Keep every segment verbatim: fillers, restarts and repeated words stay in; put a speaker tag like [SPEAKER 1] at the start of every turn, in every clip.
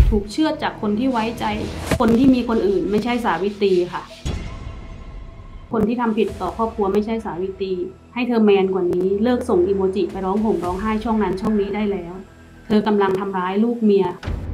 [SPEAKER 1] ถูกเชือดจากคนที่ไว้ใจคนที่มีคนอื่นไม่ใช่สาวิตรีค่ะคนที่ทำผิดต่อครอบครัวไม่ใช่สาวิตรีให้เธอแมนกว่านี้เลิกส่งอีโมจิไปร้องห่มร้องไห้ช่องนั้นช่องนี้ได้แล้วเธอกำลังทำร้ายลูกเมีย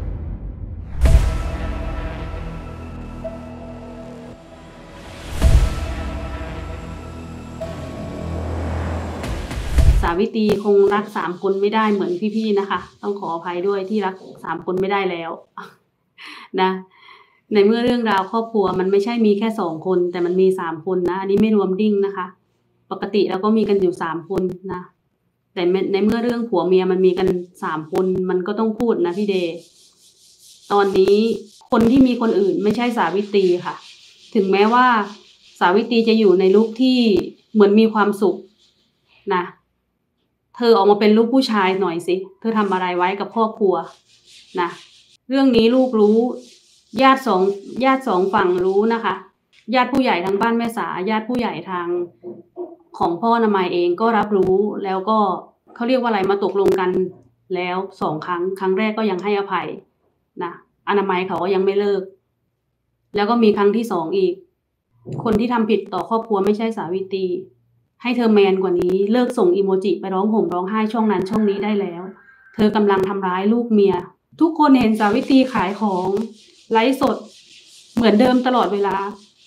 [SPEAKER 1] สาวิตรีคงรักสามคนไม่ได้เหมือนพี่ๆนะคะต้องขออภัยด้วยที่รักสามคนไม่ได้แล้วนะในเมื่อเรื่องราวครอบครัวมันไม่ใช่มีแค่สองคนแต่มันมีสามคนนะอันนี้ไม่รวมดิ้งนะคะปกติเราก็มีกันอยู่สามคนนะแต่ในเมื่อเรื่องผัวเมียมันมีกันสามคนมันก็ต้องพูดนะพี่เดย์ตอนนี้คนที่มีคนอื่นไม่ใช่สาวิตรีค่ะถึงแม้ว่าสาวิตรีจะอยู่ในลุคที่เหมือนมีความสุขนะเธอออกมาเป็นลูกผู้ชายหน่อยสิเธอทำอะไรไว้กับครอบครัวนะเรื่องนี้ลูกรู้ญาติสองญาติสองฝั่งรู้นะคะญาติผู้ใหญ่ทางบ้านแม่สาญาติผู้ใหญ่ทางของพ่อนามัยเองก็รับรู้แล้วก็เขาเรียกว่าอะไรมาตกลงกันแล้วสองครั้งครั้งแรกก็ยังให้อภัยนะอนามัยเขาก็ยังไม่เลิกแล้วก็มีครั้งที่สองอีกคนที่ทำผิดต่อครอบครัวไม่ใช่สาวิตรีให้เธอแมนกว่านี้เลิกส่งอีโมจิไปร้องห่มร้องไห้ช่องนั้นช่องนี้ได้แล้วเธอกำลังทำร้ายลูกเมียทุกคนเห็นสาวิตรีขายของไลฟ์สดเหมือนเดิมตลอดเวลา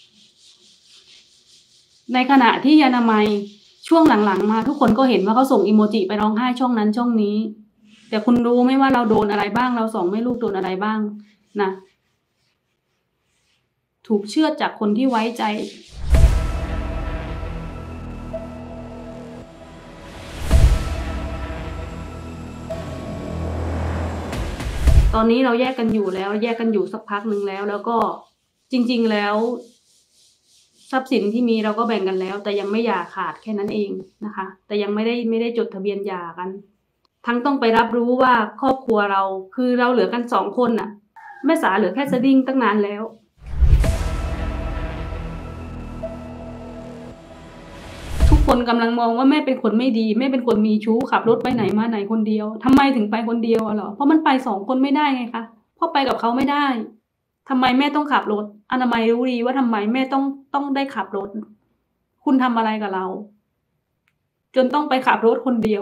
[SPEAKER 1] ในขณะที่ยานามัยช่วงหลังๆมาทุกคนก็เห็นว่าเขาส่งอีโมจิไปร้องไห้ช่องนั้นช่องนี้แต่คุณรู้ไหมว่าเราโดนอะไรบ้างเราสองแม่ลูกโดนอะไรบ้างนะถูกเชือดจากคนที่ไว้ใจตอนนี้เราแยกกันอยู่แล้วแยกกันอยู่สักพักหนึ่งแล้วแล้วก็จริงๆแล้วทรัพย์สินที่มีเราก็แบ่งกันแล้วแต่ยังไม่หย่าขาดแค่นั้นเองนะคะแต่ยังไม่ได้ไม่ได้จดทะเบียนหย่ากันทั้งต้องไปรับรู้ว่าครอบครัวเราคือเราเหลือกันสองคนน่ะแม่สาเหลือแค่สดิ้งตั้งนานแล้วทุกคนกำลังมองว่าแม่เป็นคนไม่ดีแม่เป็นคนมีชู้ขับรถไปไหนมาไหนคนเดียวทำไมถึงไปคนเดียวอ่ะเหรอเพราะมันไปสองคนไม่ได้ไงคะเพราะไปกับเขาไม่ได้ทำไมแม่ต้องขับรถอนามัยรู้ดีว่าทำไมแม่ต้องต้องได้ขับรถคุณทำอะไรกับเราจนต้องไปขับรถคนเดียว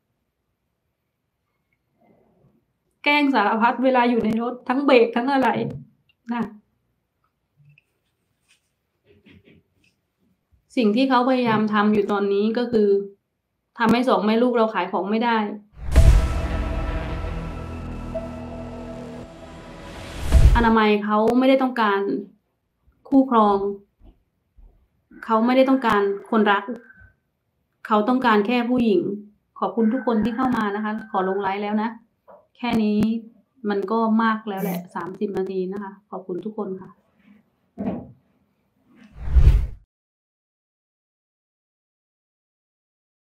[SPEAKER 1] แกล้งสารพัดเวลาอยู่ในรถทั้งเบรกทั้งอะไรนะสิ่งที่เขาพยายามทำอยู่ตอนนี้ก็คือทำให้สองแม่ลูกเราขายของไม่ได้อนามัยเขาไม่ได้ต้องการคู่ครองเขาไม่ได้ต้องการคนรักเขาต้องการแค่ผู้หญิงขอบคุณทุกคนที่เข้ามานะคะขอลงไลฟ์แล้วนะแค่นี้มันก็มากแล้วแหละสามสิบนาทีนะคะขอบคุณทุกคนค่ะ